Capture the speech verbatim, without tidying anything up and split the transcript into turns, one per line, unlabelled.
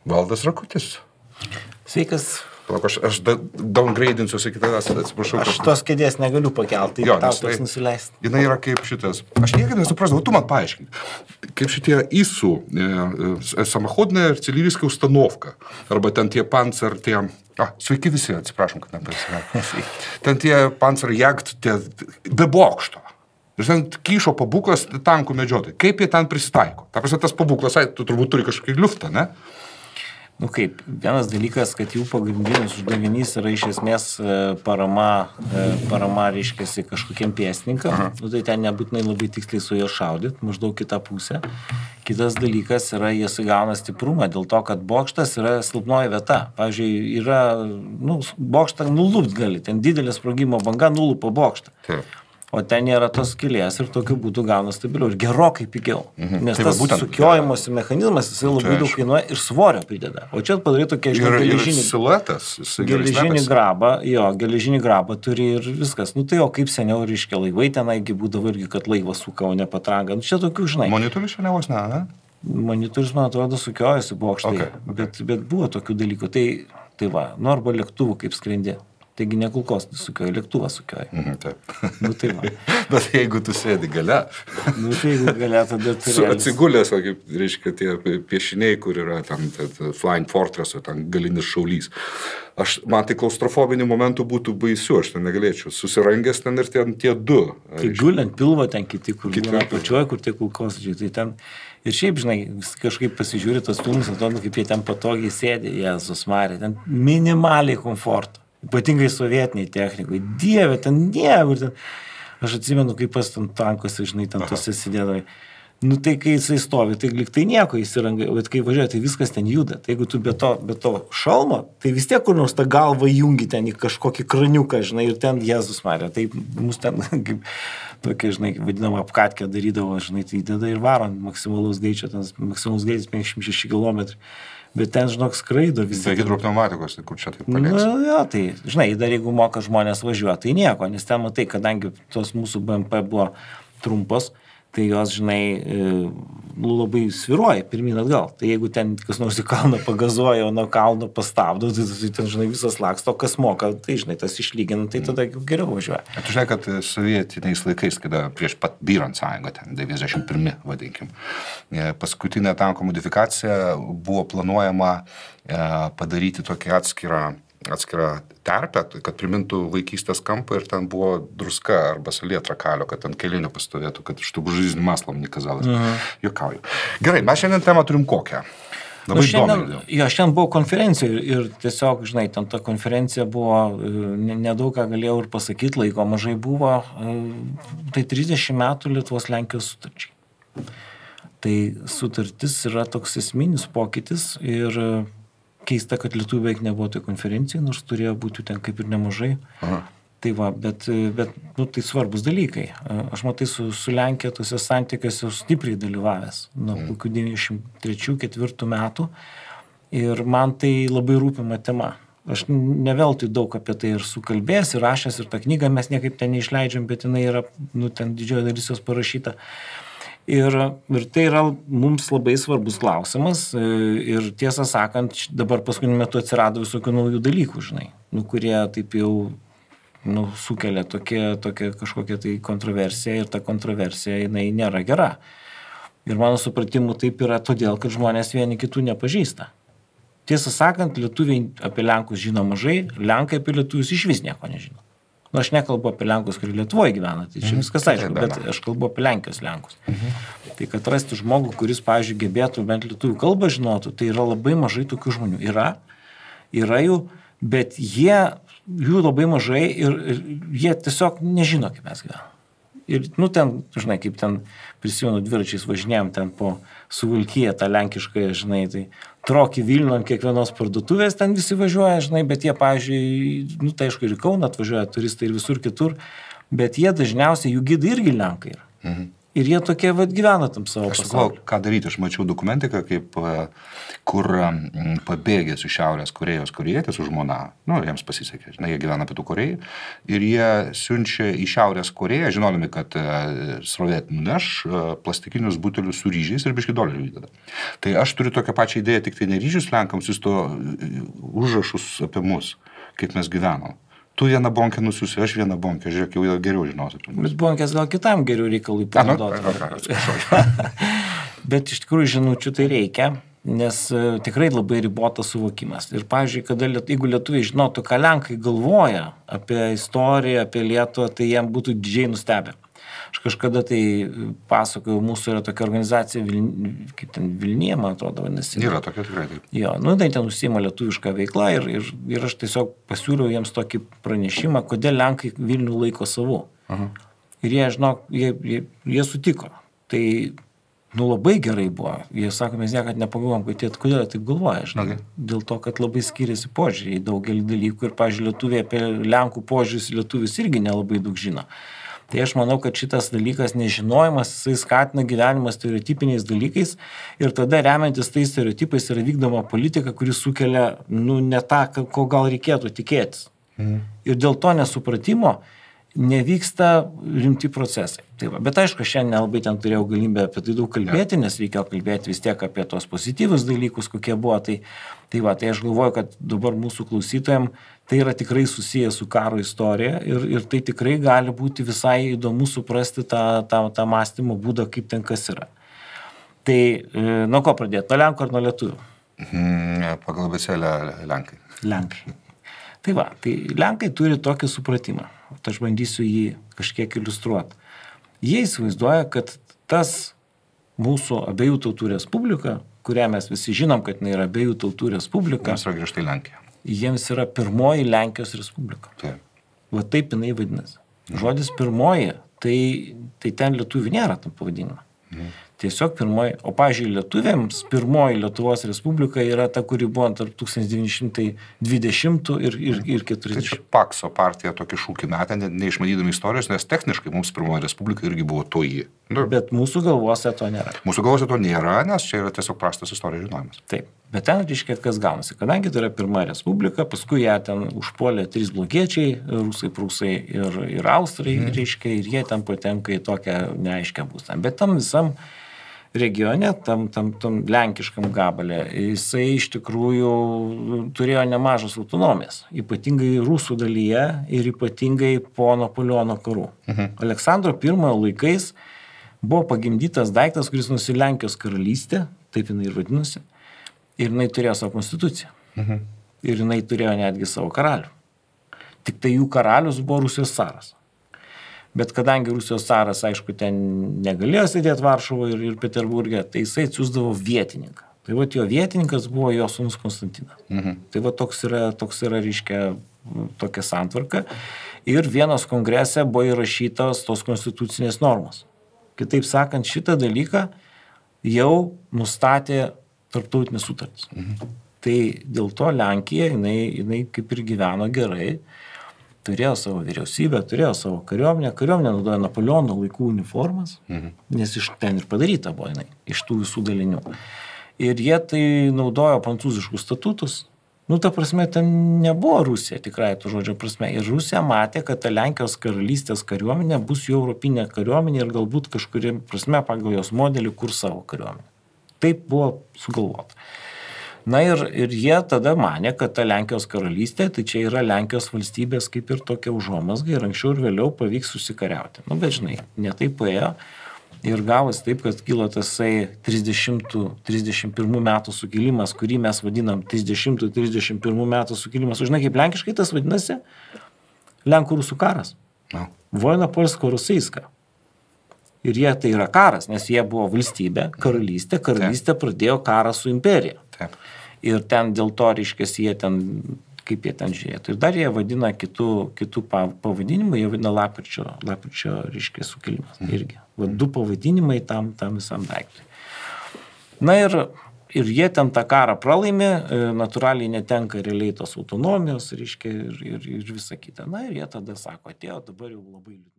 Valdas Rakutis.
Sveikas.
Palauk, aš, aš downgradinsiu, sakyti, atsiprašau.
Aš tos kėdės negaliu pakelti, tai tau toks nusileisti.
Jinai yra kaip šitas. Aš niekada nesuprasdavau, tu man paaiškink. Kaip šitie ИСУ, самоходная артиллерийская установка. Arba ten tie panzer, tie... A, sveiki visi, atsiprašom, kad neprisimenau. Ten tie panzer jagt, tie be bokšto. Ir ten kyšo pabūklas tankų medžiotojai. Kaip jie ten prisitaiko? Ta prasme, tas pabūklas, tu turbūt turi kažkokį liuftą, ne?
Nu kaip, vienas dalykas, kad jų pagrindinis uždavinys yra iš esmės parama, parama reiškiasi kažkokiem pėstininkam. Nu, tai ten nebūtinai labai tiksliai su jo šaudyt, maždaug kitą pusę. Kitas dalykas yra, jie sugauna stiprumą dėl to, kad bokštas yra silpnoji vieta. Pavyzdžiui, yra, nu, bokštą nulupt gali, ten didelė sprogimo banga nulupa bokštą. Taip. O ten nėra tos skylės ir tokiu būdu gauna stabiliau ir gerokai pigiau. Mhm. Nes tai tas sukiojimosi mechanizmas, jisai labai daug kainuoja ir svorio prideda. O čia padarai tokia, žinai, geležinį,
siluetas,
geležinį grabą, jo, geležinį grabą turi ir viskas. Nu tai o kaip seniau, reiškia, laivai tenaigi būdavo irgi, kad laivas suka, o ne patranga. Nu čia tokių, žinai.
Monitorius šiandien vos ne, ne?
Monitorius, man atrodo, sukiojasi bokštai, okay, okay. Bet, bet buvo tokių dalykų. Tai, tai va, nu arba lėktuvų kaip skrendi. Taigi ne kulkos sukioja, lėktuvą sukioja.
Mhm, taip.
Nu tai va.
Bet jeigu tu sėdi gale.
Nu tai jeigu gale, tada turi.
Atsigulęs, o kaip, reiškia, tie piešiniai, kur yra ten Flying Fortress, o ten galinis šaulys. Aš, man tai klaustrofobinių momentų būtų baisiu, aš ten negalėčiau. Susirangęs ten ir ten tie du.
Tai guliant pilvo ten kiti, kur būna pačioj, kur tie kulkos, tai ten. Ir šiaip, žinai, kažkaip pasižiūri tos filmus, atrodo, kaip jie ten patogiai sėdi, Jėzus Marija, ten minimaliai komforto. Ypatingai sovietiniai technikai. Dieve, ten niekur. Ten. Aš atsimenu, kaip pas ten tankuose, žinai, ten tose sėdėdavai. Nu tai kai jisai stovi, tai lyg tai nieko įsirangai, bet kai važiuoja, tai viskas ten juda. Tai jeigu tu be to, be to šalmo, tai vis tiek kur nors tą galvą jungi ten į kažkokį kraniuką, žinai, ir ten Jėzus Marija. Tai mus ten kaip tokia, žinai, vadinama apkatkę darydavo, žinai, tai įdeda ir varo maksimalaus greičio, ten maksimalus greitis penkiasdešimt šeši kilometrai. Bet ten, žinok, skraido visi.
Tai hidropneumatikos, tai kur čia taip palies?
Na, jo, tai, žinai, dar jeigu moka žmonės važiuoti, tai nieko, nes ten matai, kadangi tos mūsų B M P buvo trumpos, tai jos, žinai, labai sviruoja pirmin atgal. Tai jeigu ten kas nors į kalną pagazuoja, o nuo kalno pastabdo, tai, tai ten, žinai, visas laksto, kas moka, tai, žinai, tas išlygina, tai tada geriau važiuoja.
Tu žinai, kad sovietiniais laikais, kada prieš pat byrant sąjungą, ten devyniasdešimt pirmi, vadinkim, paskutinė tanko modifikacija buvo planuojama padaryti tokį atskirą atskirą terpę, kad primintų vaikystės kampą ir ten buvo druska arba salietra kalio, kad ant kelinių pastovėtų, kad iš tų buržuizinį maslom nekazalas. Mhm. Juokauju. Gerai, mes šiandien temą turim kokią? Labai
nu, šiandien, jo, šiandien buvo konferencija ir, ir tiesiog, žinai, ten ta konferencija buvo, nedaug ką galėjau ir pasakyti, laiko mažai buvo, tai trisdešimt metų Lietuvos Lenkijos sutarčiai. Tai sutartis yra toks esminis pokytis ir keista, kad lietuvių beveik nebuvo tai konferencijai, nors turėjo būti ten kaip ir nemažai. Aha. Tai va, bet, bet nu, tai svarbus dalykai. Aš matai su, su Lenkija tose santykiuose stipriai dalyvavęs nuo mm. kokių devyniasdešimt trečių ketvirtų metų ir man tai labai rūpima tema. Aš ne veltui daug apie tai ir sukalbėjęs, ir rašęs, ir tą knygą mes niekaip ten neišleidžiam, bet jinai yra, nu, ten didžioji dalis jos parašyta. Ir, ir tai yra mums labai svarbus klausimas ir tiesą sakant, dabar paskutiniu metu atsirado visokių naujų dalykų, žinai, nu, kurie taip jau nu, sukelia tokia, tokia kažkokia tai kontroversija ir ta kontroversija jinai nėra gera. Ir mano supratimu taip yra todėl, kad žmonės vieni kitų nepažįsta. Tiesą sakant, lietuviai apie Lenkus žino mažai, Lenkai apie lietuvius iš vis nieko nežino. Nu, aš nekalbu apie Lenkus, kurie Lietuvoje gyvena, tai čia viskas aišku, bet aš kalbu apie Lenkijos Lenkus. Mhm. Tai kad rasti žmogų, kuris, pavyzdžiui, gebėtų bent lietuvių kalbą žinotų, tai yra labai mažai tokių žmonių. Yra, yra jų, bet jie, jų labai mažai ir, ir jie tiesiog nežino, kaip mes gyvename. Ir, nu, ten, žinai, kaip ten prisimenu dviračiais važinėjom ten po Suvalkiją, tą lenkiškąją, žinai, tai Trokį Vilnių ant kiekvienos parduotuvės ten visi važiuoja, žinai, bet jie, pavyzdžiui, nu, tai aišku, ir į Kauną atvažiuoja turistai ir visur kitur, bet jie dažniausiai, jų gidai irgi Lenkai yra. Mhm. Ir jie tokie vat gyvena tam savo
Aš
pasaulyje.
sakau, ką daryti, aš mačiau dokumentiką, kaip, kur pabėgęs iš Šiaurės Korėjos korėjietis su žmona, nu, jiems pasisekė, žinai, jie gyvena Pietų Korėjai, ir jie siunčia į Šiaurės Koreją, žinodami, kad srovė nuneš plastikinius butelius su ryžiais ir biškį dolerių įdeda. Tai aš turiu tokią pačią idėją, tik tai ne ryžius lenkams, jūs to užrašus apie mus, kaip mes gyvenom. Tu vieną bonkę nusiusi, aš vieną bonkę, žiūrėk, jau geriau žinosi.
Bet bonkės gal kitam geriau reikalui panaudoti. Bet iš tikrųjų žinučių tai reikia, nes tikrai labai ribotas suvokimas. Ir, pavyzdžiui, kada, jeigu lietuviai žinotų, ką lenkai galvoja apie istoriją, apie Lietuvą, tai jiem būtų didžiai nustebę. Aš kažkada tai pasakojau, mūsų yra tokia organizacija, Viln... kaip ten Vilnie, man atrodo, vadinasi.
Yra tokia tikrai taip.
Jo, nu, tai ten užsiima lietuvišką veiklą ir, ir, ir aš tiesiog pasiūliau jiems tokį pranešimą, kodėl lenkai Vilnių laiko savu. Aha. Ir jie, žinok, jie, jie, jie sutiko. Tai, nu, labai gerai buvo. Jie sako, mes niekad nepagalvom, kad jie kodėl taip galvoja, žinok. Okay. Dėl to, kad labai skiriasi požiūriai į daugelį dalykų ir, pavyzdžiui, lietuviai apie lenkų požiūrius lietuvius irgi nelabai daug žino. Tai aš manau, kad šitas dalykas nežinojimas, jisai skatina gyvenimą stereotipiniais dalykais ir tada remiantis tais stereotipais yra vykdoma politika, kuri sukelia, nu, ne tą, ko gal reikėtų tikėtis. Mhm. Ir dėl to nesupratimo nevyksta rimti procesai. Tai va, bet aišku, šiandien nelabai ten turėjau galimybę apie tai daug kalbėti, nes reikėjo kalbėti vis tiek apie tos pozityvus dalykus, kokie buvo. Tai, tai va, tai aš galvoju, kad dabar mūsų klausytojams tai yra tikrai susiję su karo istorija ir, ir tai tikrai gali būti visai įdomu suprasti tą, tą, tą mąstymo būdą, kaip ten kas yra. Tai nuo ko pradėti? Nuo Lenkų ar nuo Lietuvių?
Mm, pagal abėcėlę Lenkai.
Lenkai. Tai va, tai Lenkai turi tokį supratimą. Tai aš bandysiu jį kažkiek iliustruoti. Jie įsivaizduoja, kad tas mūsų abiejų tautų respublika, kurią mes visi žinom, kad jinai yra abiejų tautų respublika.
Jiems yra griežtai Lenkija.
Jiems yra pirmoji Lenkijos respublika.
Taip.
Va taip jinai vadinasi. Žodis pirmoji, tai, tai ten lietuvių nėra tam pavadinimą. Mhm. Tiesiog pirmoji, o pavyzdžiui, lietuviams pirmoji Lietuvos respublika yra ta, kuri buvo tarp tūkstantis devyni šimtai dvidešimtų ir, ir, ir keturiasdešimtų.
Tai Pakso partija tokį šūkį metė, ne, neišmanydami istorijos, nes techniškai mums pirmoji respublika irgi buvo toji. Nu,
bet mūsų galvose to nėra.
Mūsų galvose to nėra, nes čia yra tiesiog prastas istorijos žinojimas.
Taip, bet ten reiškia, kas gaunasi. Kadangi tai yra pirma respublika, paskui ją ten užpuolė trys blogiečiai, rusai, prūsai ir, ir austrai, mm. reiškia, ir jie ten patenka į tokią neaiškę būseną. Bet tam visam regione, tam, tam, tam lenkiškam gabalė, jisai iš tikrųjų turėjo nemažas autonomijas, ypatingai rusų dalyje ir ypatingai po Napoleono karų. Mhm. Aleksandro pirmojo laikais buvo pagimdytas daiktas, kuris nusi Lenkijos karalystė, taip jinai ir vadinosi, ir jinai turėjo savo konstituciją. Mhm. Ir jinai turėjo netgi savo karalių. Tik tai jų karalius buvo Rusijos caras. Bet kadangi Rusijos caras, aišku, ten negalėjo sėdėti Varšuvoje ir, ir Peterburge, tai jisai atsiųsdavo vietininką. Tai va, jo vietininkas buvo jo sūnus Konstantinas. Mhm. Tai va, toks yra, toks yra, reiškia, tokia santvarka. Ir vienos kongrese buvo įrašytos tos konstitucinės normos. Kitaip sakant, šitą dalyką jau nustatė tarptautinės sutartys. Mhm. Tai dėl to Lenkija, jinai, jinai kaip ir gyveno gerai, turėjo savo vyriausybę, turėjo savo kariuomenę, kariuomenę naudojo Napoleono laikų uniformas, mhm. nes iš ten ir padaryta buvo jinai, iš tų visų dalinių. Ir jie tai naudojo prancūziškus statutus. Nu, ta prasme, ten nebuvo Rusija, tikrai to žodžio prasme. Ir Rusija matė, kad ta Lenkijos karalystės kariuomenė bus jų europinė kariuomenė ir galbūt kažkuria prasme pagal jos modelį kur savo kariuomenę. Taip buvo sugalvota. Na ir, ir jie tada manė, kad ta Lenkijos karalystė, tai čia yra Lenkijos valstybės kaip ir tokia užuomazga ir anksčiau ir vėliau pavyks susikariauti. Nu, bet žinai, ne taip paėjo ir gavosi taip, kad kilo tasai trisdešimtų trisdešimt pirmų metų sukilimas, kurį mes vadinam trisdešimtų trisdešimt pirmų metų sukilimas. O žinai, kaip lenkiškai tas vadinasi? Lenkų-rusų karas. No. Vojna polsko-rusijska. Ir jie tai yra karas, nes jie buvo valstybė, karalystė, karalystė Taip. Pradėjo karą su imperija. Taip. Ir ten dėl to, reiškia, jie ten, kaip jie ten žiūrėtų. Ir dar jie vadina kitų, kitų pavadinimų, jie vadina lapkričio, lapkričio, reiškia, sukilimas. Mhm. Irgi. Va, du pavadinimai tam, tam visam daiktui. Na ir, ir jie ten tą karą pralaimi, natūraliai netenka realiai tos autonomijos, reiškia, ir, ir, ir visa kita. Na ir jie tada sako, atėjo, dabar jau labai liūdna.